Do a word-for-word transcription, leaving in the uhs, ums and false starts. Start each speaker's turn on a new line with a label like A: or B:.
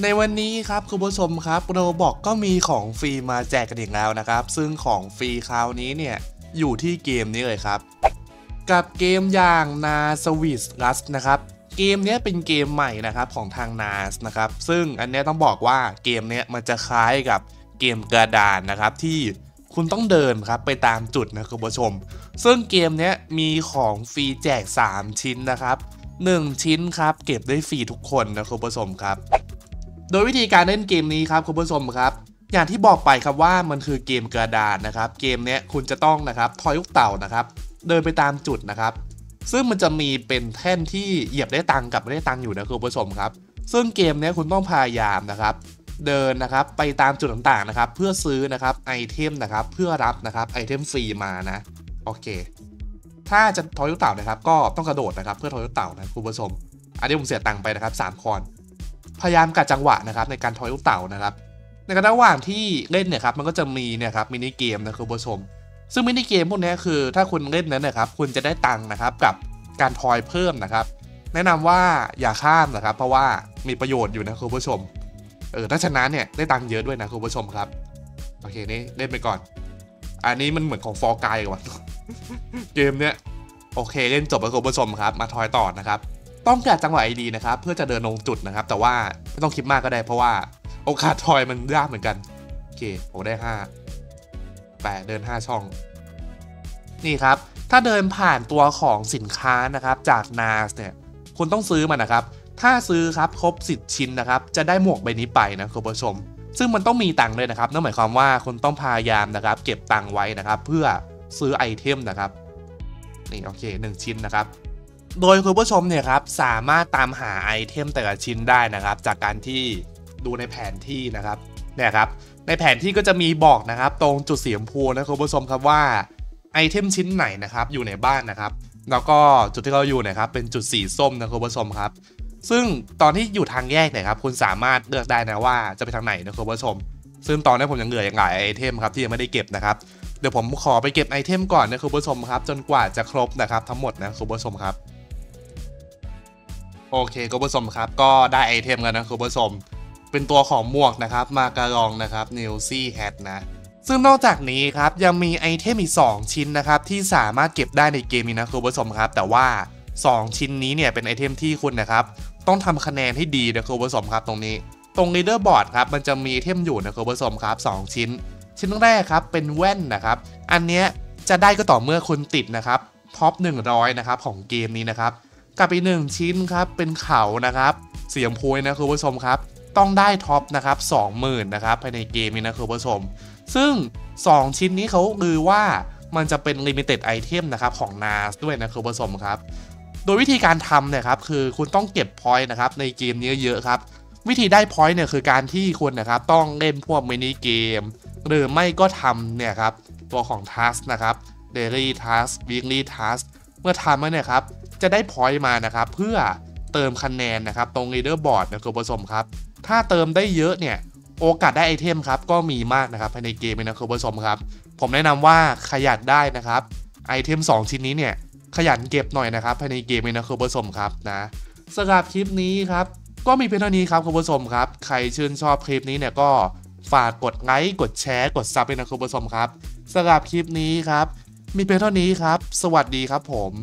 A: ในวันนี้ครับคุณผู้ชมครับโรบอกก็มีของฟรีมาแจกกันอีกแล้วนะครับซึ่งของฟรีคราวนี้เนี่ยอยู่ที่เกมนี้เลยครับกับเกมอย่างนาสวิสลัสนะครับเกมนี้เป็นเกมใหม่นะครับของทาง นา เอ เอส นะครับซึ่งอันนี้ต้องบอกว่าเกมนี้มันจะคล้ายกับเกมกระดานนะครับที่คุณต้องเดินครับไปตามจุดนะคุณผู้ชมซึ่งเกมนี้มีของฟรีแจกสามชิ้นนะครับหนึ่งชิ้นครับเก็บได้ฟรีทุกคนนะคุณผู้ชมครับโดยวิธีการเล่นเกมนี้ครับคุณผู้ชมครับอย่างที่บอกไปครับว่ามันคือเกมกระดานนะครับเกมนี้คุณจะต้องนะครับทอยลูกเต่านะครับเดินไปตามจุดนะครับซึ่งมันจะมีเป็นแท่นที่เหยียบได้ตังกับไม่ได้ตังอยู่นะคุณผู้ชมครับซึ่งเกมนี้คุณต้องพยายามนะครับเดินนะครับไปตามจุดต่างๆนะครับเพื่อซื้อนะครับไอเทมนะครับเพื่อรับนะครับไอเทมฟรีมานะโอเคถ้าจะทอยลูกเต่านะครับก็ต้องกระโดดนะครับเพื่อทอยลูกเต่านะคุณผู้ชมอันนี้ผมเสียตังค์ไปนะครับสามคอนพยายามกัดจังหวะนะครับในการทอยลูกเต่านะครับในกระหว่างที่เล่นเนี่ยครับมันก็จะมีเนี่ยครับมินิเกมนะคุณผู้ชมซึ่งมินิเกมพวกนี้คือถ้าคุณเล่นนั้นนะครับคุณจะได้ตังค์นะครับกับการทอยเพิ่มนะครับแนะนำว่าอย่าข้ามนะครับเพราะว่ามีประโยชน์อยู่นะคุณผู้ชมเออถ้าชนะเนี่ยได้ตังค์เยอะด้วยนะคุณผู้ชมครับโอเคนี่เล่นไปก่อนอันนี้มันเหมือนของฟอร์กายว่ะ เกมเนี้ยโอเคเล่นจบแล้วคุณผู้ชมครับมาทอยต่อนะครับต้องกัดจังหวะไอดีนะครับเพื่อจะเดินลงจุดนะครับแต่ว่าไม่ต้องคิดมากก็ได้เพราะว่าโอกาสทอยมันยากเหมือนกันโอเคผมได้ห้าแปดเดินห้าช่องนี่ครับถ้าเดินผ่านตัวของสินค้านะครับจาก นา เอ เอส เนี่ยคุณต้องซื้อมันนะครับถ้าซื้อครับครบสิบชิ้นนะครับจะได้หมวกใบนี้ไปนะคุณผู้ชมซึ่งมันต้องมีตังค์เลยนะครับนั่นหมายความว่าคุณต้องพยายามนะครับเก็บตังค์ไว้นะครับเพื่อซื้อไอเทมนะครับนี่โอเคหนึ่งชิ้นนะครับโดยคุณผู้ชมเนี่ยครับสามารถตามหาไอเทมแต่ละชิ้นได้นะครับจากการที่ดูในแผนที่นะครับเนี่ยครับในแผนที่ก็จะมีบอกนะครับตรงจุดสีชมพูนะคุณผู้ชมครับว่าไอเทมชิ้นไหนนะครับอยู่ในบ้านนะครับแล้วก็จุดที่เราอยู่เนี่ยครับเป็นจุดสีส้มนะคุณผู้ชมครับซึ่งตอนที่อยู่ทางแยกเนี่ยครับคุณสามารถเลือกได้นะว่าจะไปทางไหนนะคุณผู้ชมซึ่งตอนนี้ผมยังเหลืออย่างหลายไอเทมครับที่ยังไม่ได้เก็บนะครับเดี๋ยวผมขอไปเก็บไอเทมก่อนนะคุณผู้ชมครับจนกว่าจะครบนะครับทั้งหมดนะคุณผู้ชมครับโอเคคุณผู้ชมครับก็ได้ไอเทมกันนะคุณผู้ชมเป็นตัวของหมวกนะครับมาการองนะครับนิวซี่แฮทนะซึ่งนอกจากนี้ครับยังมีไอเทมอีกสองชิ้นนะครับที่สามารถเก็บได้ในเกมนี้นะคุณผู้ชมครับแต่ว่าสองชิ้นนี้เนี่ยเป็นไอเทมที่คุณนะครับต้องทำคะแนนให้ดีนะคุณผู้ชมครับตรงนี้ตรงลีดเดอร์บอร์ดครับมันจะมีไอเทมอยู่นะคุณผู้ชมครับสองชิ้นชิ้นแรกครับเป็นแว่นนะครับอันเนี้ยจะได้ก็ต่อเมื่อคุณติดนะครับท็อปหนึ่งร้อยนะครับของเกมนี้นะครับกับอีกหนึ่งชิ้นครับเป็นเขานะครับเสียงพูนะคุณผู้ชมครับต้องได้ท็อปนะครับ สองหมื่น นะครับภายในเกมนี้นะคุณผู้ชมซึ่งสองชิ้นนี้เขาลือว่ามันจะเป็น Limited Item นะครับของ นา เอ เอส ด้วยนะคุณผู้ชมครับโดยวิธีการทำเนี่ยครับคือคุณต้องเก็บ point นะครับในเกมนี้เยอะครับวิธีได้ point เนี่ยคือการที่คุณนะครับต้องเล่นพวกมินิเกมหรือไม่ก็ทำเนี่ยครับตัวของ task นะครับ daily task weekly task เมื่อทำแล้วเนี่ยครับจะได้ point มานะครับเพื่อเติมคะแนนนะครับตรง leaderboard นะคุณผู้ชมครับถ้าเติมได้เยอะเนี่ยโอกาสได้ไอเทมครับก็มีมากนะครับภายในเกมนะคุณผู้ชมครับผมแนะนำว่าขยันได้นะครับไอเทมสองชิ้นนี้เนี่ยขยันเก็บหน่อยนะครับภายในเกมนะคุณผู้ชมครับนะสำหรับคลิปนี้ครับก็มีเพียงเท่านี้ครับคุณผู้ชมครับใครชื่นชอบคลิปนี้เนี่ยก็ฝากกดไลค์กดแชร์กดซับด้วยนะคุณผู้ชมครับสำหรับคลิปนี้ครับมีเพียงเท่านี้ครับสวัสดีครับผม